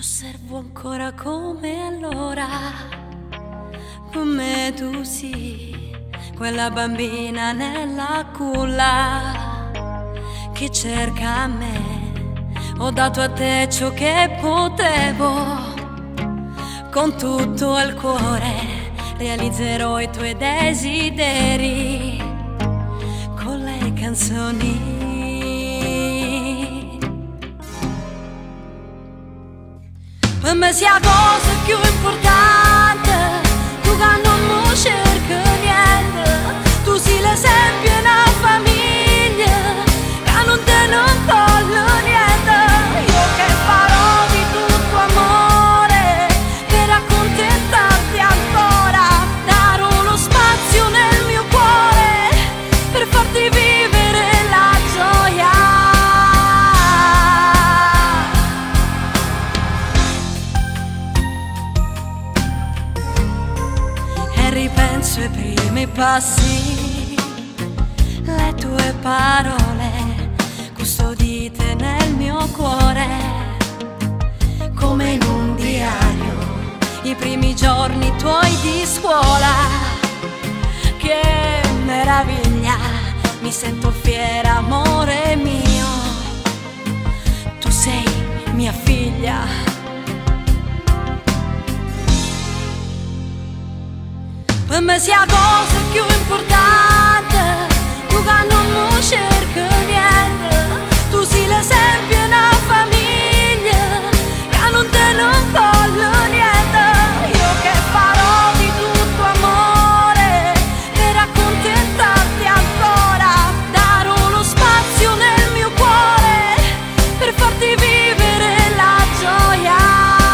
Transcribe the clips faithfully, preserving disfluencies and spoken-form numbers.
osservo ancora come allora, come tu sì, quella bambina nella culla che cerca me. Ho dato a te ciò che potevo, con tutto il cuore realizzerò i tuoi desideri con le canzoni. Per me sia cosa più importante, tu che non mi cerchi niente, tu sei l'esempio in una famiglia che non te non voglio niente. Io che farò di tutto amore per accontentarti ancora, darò lo spazio nel mio cuore per farti vivere la gioia. Ripenso ai primi passi, le tue parole custodite nel mio cuore, come in un diario, i primi giorni tuoi di scuola. Che meraviglia, mi sento fiera, amore mio, tu sei mia figlia. Per me sia cosa più importante, tu che non mi cerchi niente, tu sei l'esempio in una famiglia che non te non voglio niente. Io che farò di tutto amore per accontentarti ancora, darò lo spazio nel mio cuore per farti vivere la gioia.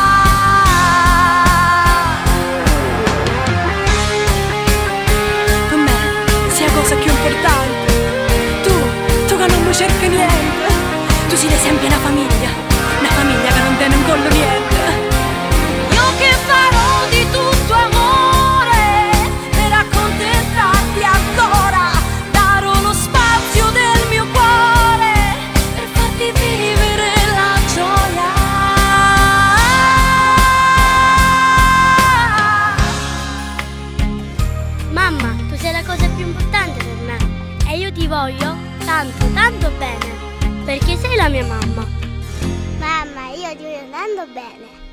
Cosa più importante, tu, tu che non mi cerchi niente, tu sei l'esempio di una famiglia, una famiglia che non te non voglio niente. Io che farò di tutto amore per accontentarti ancora, darò lo spazio del mio cuore per farti vivere la gioia. Mamma, tu sei la cosa più importante per me e io ti voglio tanto, tanto bene, perché sei la mia mamma. Mamma, io ti voglio tanto bene.